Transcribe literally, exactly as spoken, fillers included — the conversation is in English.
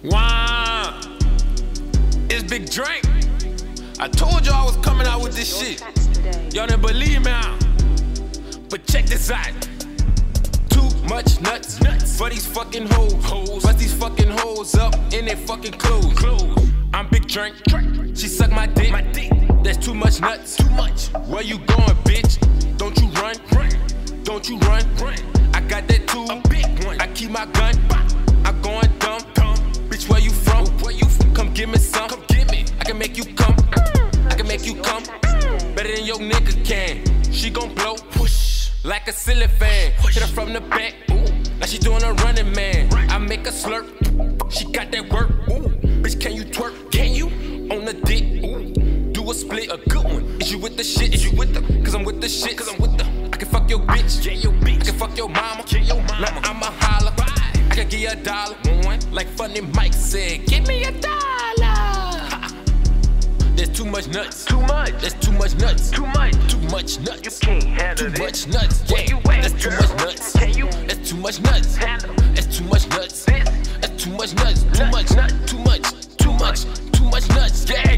Wow, it's Big Drink. I told y'all I was coming out with this shit. Y'all didn't believe me out. But check this out. Too much nuts, nuts for these fucking hoes. hoes. Bust these fucking hoes up in their fucking clothes. clothes. I'm Big Drink. She suck my dick. my dick. That's too much nuts. Too much. Where you going, bitch? Don't you run. run. Don't you run. run. I got that too. A big one. I keep my gun. I'm going dumb. dumb. Bitch, where you from? Where you from? Come give me some. Come give me. I can make you come. I can make you come. Better than your nigga can. She gon' blow. Whoosh. Like a silly fan. Hit her from the back. Ooh. Now she doing a running man. I make her slurp. She got that work. Ooh. Bitch, can you twerk? Can you? On the dick. Ooh. Do a split, a good one. Is you with the shit? Is you with the? Cause I'm with the shit. Cause I'm with the. I can fuck your bitch. Yeah, your bitch. I can fuck your mama. Yeah, your mama. Now I'ma holler. I can give you a dollar. Like Funny Mike said, give me a dollar. There's too much nuts. Too much. There's too much nuts. Too much. Too much nuts. You can't handle it. Too much nuts. Yeah. You at, That's too girl? much nuts. Can you? That's too much nuts. Handle. That's too much nuts. This. That's too much nuts. Too much. Nut. Too much. Too much. Too much nuts. Yeah.